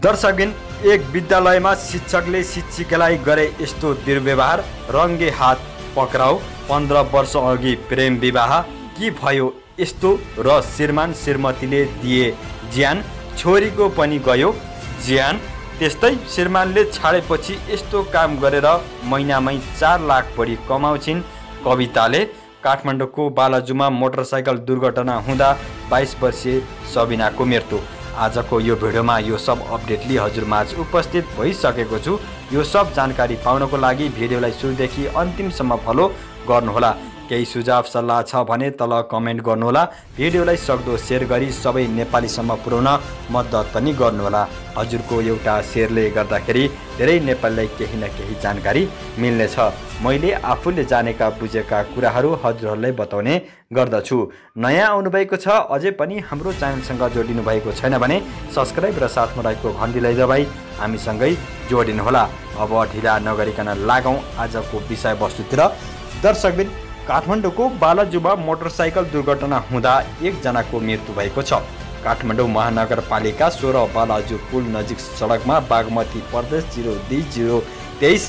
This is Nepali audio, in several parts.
दर्शकबिन एक विद्यालयमा शिक्षकले शिक्षिकालाई गरे यस्तो दुर्व्यवहार, रङ्गे हात पक्राउ। 15 वर्ष अघि प्रेम विवाह, के भयो यस्तो र श्रीमान श्रीमतीले दिए ज्यान, छोरीको पनि गयो ज्यान। त्यस्तै श्रीमानले छाडेपछि यस्तो काम गरेर महिनामै 4 लाख बढी कमाउँछिन् कविताले। काठमाडौँको बालाजुमा मोटरसाइकल दुर्घटना हुँदा 22 वर्षीय सबिनाको मृत्यु। आजको यो भिडियोमा यो सब अपडेट लिई हजुरमाझ उपस्थित भइसकेको छु। यो सब जानकारी पाउनको लागि भिडियोलाई सुरुदेखि अन्तिमसम्म फलो गर्नुहोला। केही सुझाव सल्लाह छ भने तल कमेन्ट गर्नुहोला। भिडियोलाई सक्दो सेयर गरी सबै नेपालीसम्म पुर्याउन मद्दत पनि गर्नुहोला। हजुरको एउटा सेयरले गर्दाखेरि धेरै नेपालीलाई केही न केही जानकारी मिल्नेछ। मैले आफूले जानेका बुझेका कुराहरू हजुरहरूलाई बताउने गर्दछु। नयाँ आउनुभएको छ, अझै पनि हाम्रो च्यानलसँग जोडिनु भएको छैन भने सब्सक्राइब र साथमा रहेको घन्टीलाई दबाई हामीसँगै जोडिनुहोला। अब ढिला नगरिकन लागौँ आजको विषयवस्तुतिर। दर्शकबिन, काठमाडौँको बालाजुमा मोटरसाइकल दुर्घटना हुँदा एकजनाको मृत्यु भएको छ। काठमाडौँ महानगरपालिका 16 बालाजु पुल नजिक सडकमा बागमती प्रदेश 02023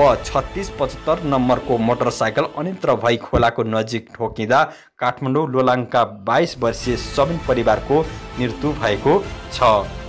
3675 नम्बरको मोटरसाइकल अनियन्त्र भई खोलाको नजिक ठोकिँदा काठमाडौँ लोलाङका 22 वर्षीय सबिन परिवारको मृत्यु भएको छ।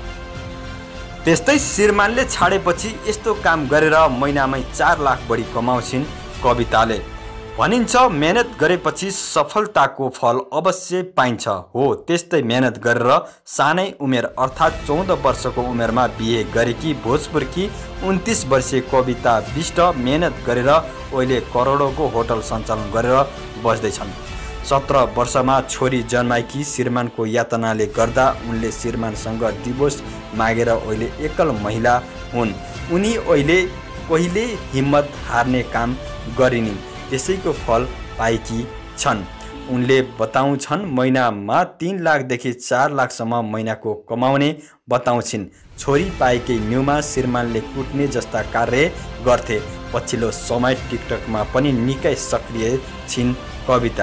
त्यस्तै श्रीमानले छाडेपछि यस्तो काम गरेर महिनामै 4 लाख बढी कमाउँछिन् कविताले। भनिन्छ मेहनत गरेपछि सफलताको फल अवश्य पाइन्छ। हो, त्यस्तै मेहनत गरेर सानै उमेर अर्थात् 14 वर्षको उमेरमा बिहे गरेकी भोजपुरकी 29 वर्षीय कविता विष्ट मेहनत गरेर अहिले करोडौँको होटल सञ्चालन गरेर बस्दैछन्। 17 वर्षमा छोरी जन्माएकी श्रीमानको यातनाले गर्दा उनले श्रीमानसँग डिभोर्स मागेर अहिले एकल महिला हुन्। उनी अहिले कहिले हिम्मत हार्ने काम गरिन्, त्यसैको फल पाएकी छन्। उनले बताउँछन् महिनामा 3 लाखदेखि 4 लाखसम्म महिनाको कमाउने बताउँछिन्। छोरी पाएकै न्युमा श्रीमानले कुट्ने जस्ता कार्य गर्थे। पछिल्लो समय टिकटकमा पनि निकै सक्रिय छिन् कविता।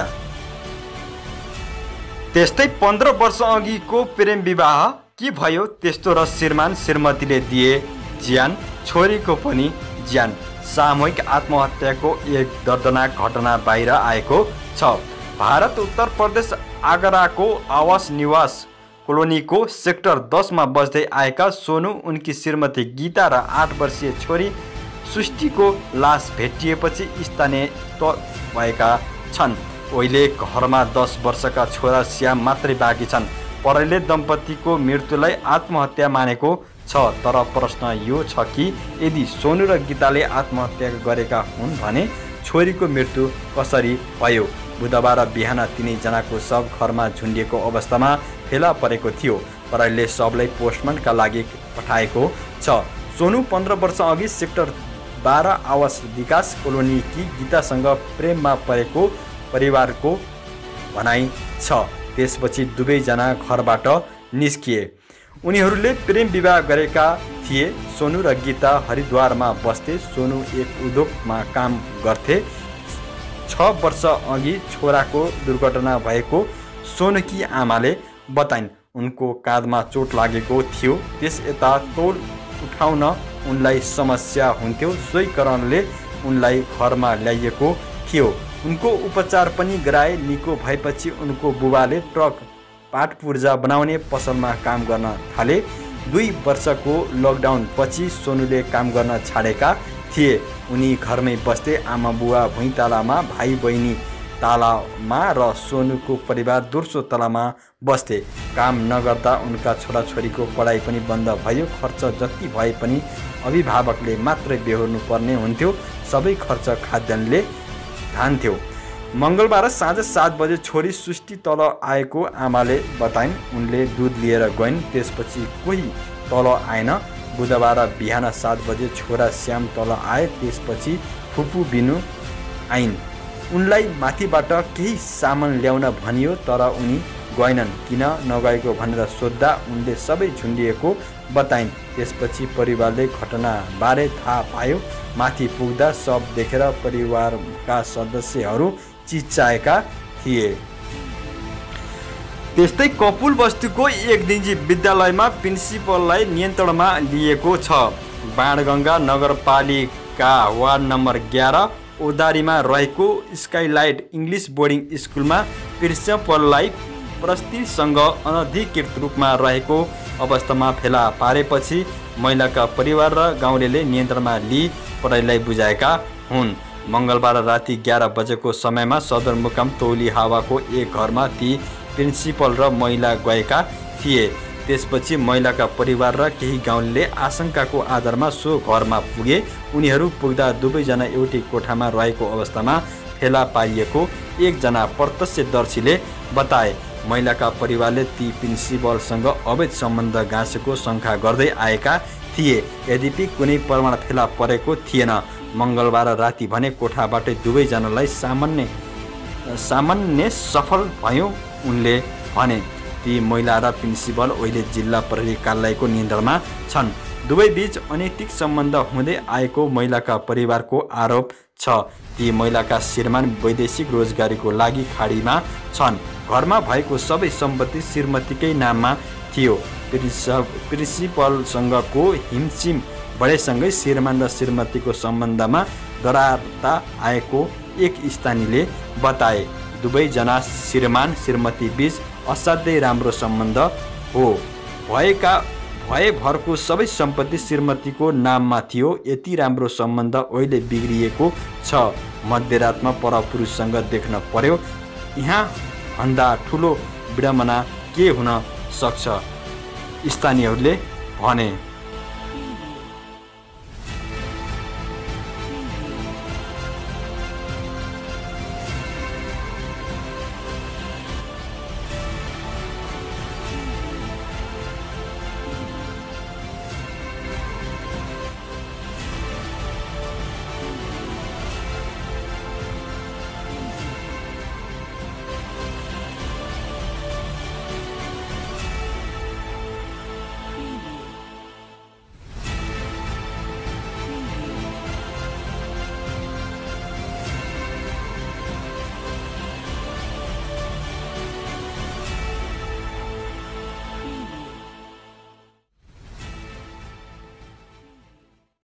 त्यस्तै 15 वर्ष अघिको प्रेम विवाह, के भयो त्यस्तो र श्रीमान श्रीमतीले दिए ज्यान, छोरीको पनि ज्यान। सामूहिक आत्महत्याको एक दर्दनाक घटना बाहिर आएको छ। भारत उत्तर प्रदेश आगराको आवास निवास कोलोनीको सेक्टर 10 मा बस्दै आएका सोनू, उनकी श्रीमती गीता र 8 वर्षीय छोरी सृष्टिको लास भेटिएपछि स्थानीय भएका छन्। अहिले घरमा 10 वर्षका छोरा श्याम मात्रै बाँकी छन्। परैले दम्पतिको मृत्युलाई आत्महत्या मानेको छ। तर प्रश्न यो छ कि यदि सोनू र गीताले आत्महत्या गरेका हुन् भने छोरीको मृत्यु कसरी भयो? बुधबार बिहान तिनैजनाको शव घरमा झुन्डिएको अवस्थामा फेला परेको थियो। परैले शवलाई पोस्टमार्टमका लागि पठाएको छ। सोनू 15 वर्ष अघि सेक्टर 12 आवास विकास कोलोनीकी गीतासँग प्रेममा परेको परिवारको भनाइ छ। त्यसपछि दुवैजना घरबाट निस्किए। उनीहरूले प्रेम विवाह गरेका थिए। सोनू र गीता हरिद्वारमा बस्थे। सोनू एक उद्योगमा काम गर्थे। 6 वर्ष अघि छोराको दुर्घटना भएको सोनूकी आमाले बताइन्। उनको काँधमा चोट लागेको थियो। त्यस यता तौल उठाउन उनलाई समस्या हुन्थ्यो। सोही कारणले उनलाई घरमा ल्याइएको थियो। उनको उपचार पनि गराए। निको भएपछि उनको बुबाले ट्रक पाटपुर्जा बनाउने पसलमा काम गर्न थाले। 2 वर्षको लकडाउन पछि सोनूले काम गर्न छाडेका थिए। उनी घरमै बस्थे। आमा बुवा भुइँ तलामा, भाइ बहिनी तलामा र सोनूको परिवार दोस्रो तलामा बस्थे। काम नगर्दा उनका छोराछोरीको पढाइ पनि बन्द भयो। खर्च जति भए पनि अभिभावकले मात्रै बेहोर्नु पर्ने हुन्थ्यो। सबै खर्च खाद्यान्नले धान्थ्यो। मङ्गलबार साँझ 7 बजे छोरी सृष्टि तल आएको आमाले बताइन्। उनले दुध लिएर गइन्। त्यसपछि कोही तल आएन। बुधबार बिहान 7 बजे छोरा श्याम तल आए। त्यसपछि फुपू बिनु आइन्। उनलाई माथिबाट केही सामान ल्याउन भनियो, तर उनी गएनन्। किन नगएको भनेर सोद्धा उनले सबै झुन्डिएको बताइन्। त्यसपछि परिवारले घटनाबारे थाहा पायो। माथि पुग्दा शव देखेर परिवारका सदस्यहरू चिच्चाएका थिए। त्यस्तै कपुल बस्तीको एक दिनजी विद्यालयमा प्रिन्सिपललाई नियन्त्रणमा लिएको छ। बाणगङ्गा नगरपालिका वार्ड नम्बर 11 ओदारीमा रहेको स्काइलाइट इङ्ग्लिस बोर्डिङ स्कुलमा प्रिन्सिपललाई प्रस्तीसँग अनधिकृत रूपमा रहेको अवस्थामा फेला पारेपछि महिलाका परिवार र गाउँलेले नियन्त्रणमा लिई पढाइलाई बुझाएका हुन्। मङ्गलबार राति 11 बजेको समयमा सदरमुकाम तौली हावाको एक घरमा ती प्रिन्सिपल र महिला गएका थिए। त्यसपछि महिलाका परिवार र केही गाउँलेले आशंकाको आधारमा सो घरमा पुगे। उनीहरू पुग्दा दुवैजना एउटै कोठामा रहेको अवस्थामा फेला पारिएको एकजना प्रत्यक्षदर्शीले बताए। महिलाका परिवारले ती प्रिन्सिपलसँग अवैध सम्बन्ध गाँसेको शङ्का गर्दै आएका थिए। यद्यपि कुनै प्रमाण फेला परेको थिएन। मङ्गलबार राति भने कोठाबाटै दुवैजनालाई सामान्य सफल भयो उनले भने। ती महिला र प्रिन्सिपल अहिले जिल्ला प्रहरी कार्यालयको नियन्त्रणमा छन्। दुवै बीच अनैतिक सम्बन्ध हुँदै आएको महिलाका परिवारको आरोप छ। ती महिलाका श्रीमान वैदेशिक रोजगारीको लागि खाडीमा छन्। घरमा भएको सबै सम्पत्ति श्रीमतीकै नाममा थियो। प्रिन्सिपलसँगको हिमचिम बढेसँगै श्रीमान र श्रीमतीको सम्बन्धमा दरारता आएको एक स्थानीयले बताए। दुवैजना श्रीमान श्रीमती बीच असाध्यै राम्रो सम्बन्ध हो। भएभरको सबै सम्पत्ति श्रीमतीको नाममा थियो। यति राम्रो सम्बन्ध अहिले बिग्रिएको छ। मध्यरातमा परपुरुषसँग देख्न पर्यो। यहाँ भन्दा ठुलो विडम्बना के हुन सक्छ, स्थानीयहरूले भने।